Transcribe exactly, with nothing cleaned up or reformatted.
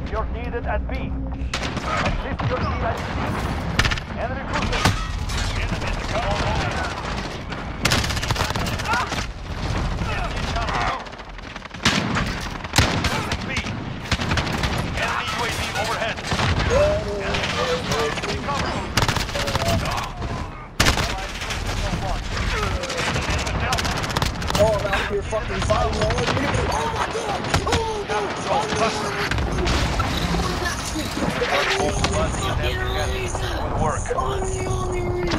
You're needed at B. Assist your team at C. Enemy cruising. Enemy is coming. B. Enemy U A V overhead. Enemy cover. Oh, I'm out here fucking fighting all over. Oh my god! Oh my god! Good work.